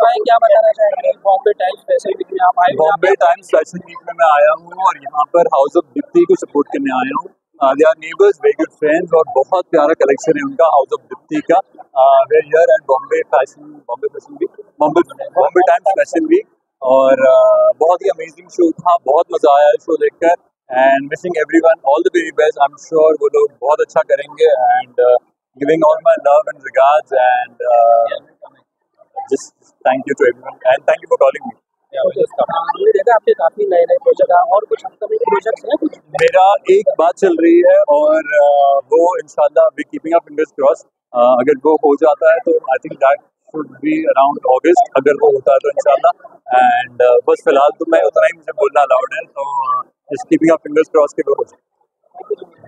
भाई क्या बताना चाहेंगे बॉम्बे टाइम्स फैशन वीक में आप आए? बॉम्बे टाइम्स फैशन वीक में मैं आया हूँ और यहाँ पर हाउस ऑफ दीप्ति को सपोर्ट करने आया हूँ। They are neighbours, very good friends और बहुत प्यारा कलेक्शन है उनका हाउस ऑफ दीप्ति का। We here at Bombay fashion week, Bombay Times fashion week. और बहुत ही अमेजिंग शो था, बहुत मजा आया शो देखकर। And wishing everyone all the very best. I am sure वो लोग बहुत अच्छा करेंगे। And giving all my love and regards and just thank you to everyone and thank you for calling me. हमने देखा आपके काफी नए नए प्रोजेक्ट हैं और कुछ अपकमिंग प्रोजेक्ट्स हैं कुछ? मेरा एक बात चल रही है और वो इंशाल्लाह we keeping up fingers cross. अगर वो हो जाता है तो I think that should be around August, अगर वो होता है तो इंशाल्लाह। एंड बस फिलहाल तो मैं उतना ही मुझे बोलना अलाउड है, तो just keeping up fingers cross के वो हो जाए।